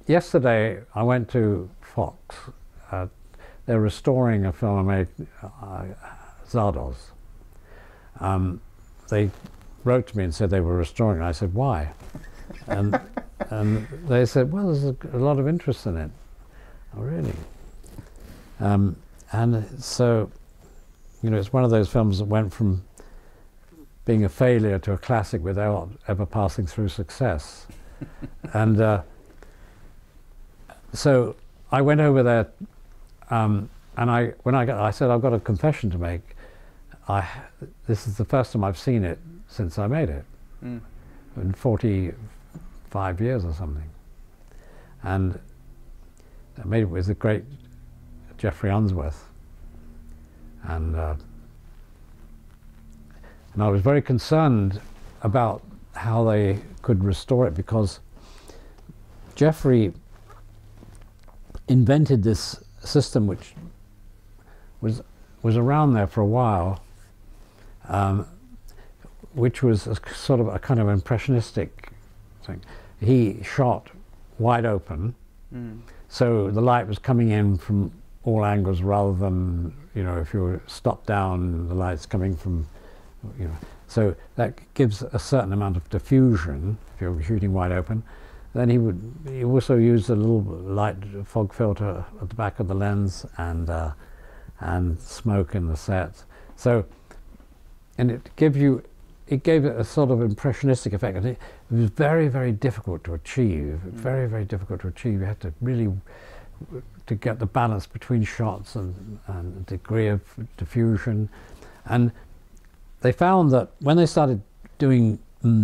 yesterday I went to Fox. They're restoring a film I made, Zardoz. They wrote to me and said they were restoring it. I said, why? And, and they said, well, there's a lot of interest in it. Oh, really? And so, you know, it's one of those films that went from being a failure to a classic without ever passing through success. And so I went over there, and I said, I've got a confession to make. This is the first time I've seen it since I made it, in 45 years or something. And I made it with the great Geoffrey Unsworth. And I was very concerned about how they could restore it, because Geoffrey invented this system which was around there for a while, which was a sort of a kind of impressionistic thing. He shot wide open, so the light was coming in from all angles rather than, you know, if you were stopped down, the light's coming from, you know. So that gives a certain amount of diffusion if you're shooting wide open. Then he also used a little light fog filter at the back of the lens and smoke in the set. So, and it gave it a sort of impressionistic effect. And it was very, very difficult to achieve. Very, very difficult to achieve. You had to really to get the balance between shots and degree of diffusion. And they found that when they started doing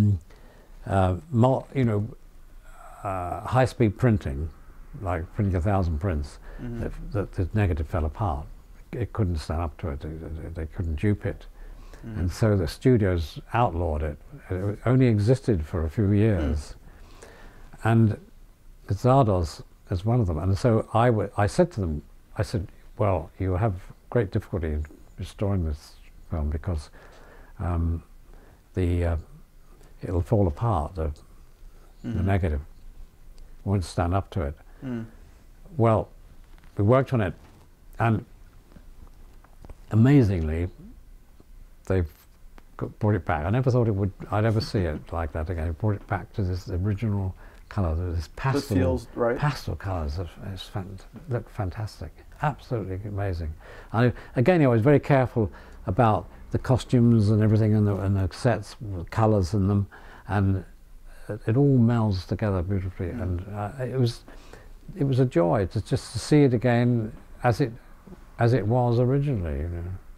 high-speed printing, like printing 1,000 prints, that the negative fell apart. It couldn't stand up to it. They couldn't dupe it. And so the studios outlawed it. It only existed for a few years. And Zardoz is one of them. And so I said to them, I said, well, you have great difficulty in restoring this film because it'll fall apart, the negative won't stand up to it. Well, we worked on it, and amazingly, they've brought it back. I never thought I'd ever see it like that again. It brought it back to this original colour, this pastel, pastel colours. Look fantastic, absolutely amazing. And again, I was very careful about the costumes and everything, and the sets with colours in them, and it all melds together beautifully. And it was a joy to just see it again as it was originally. You know.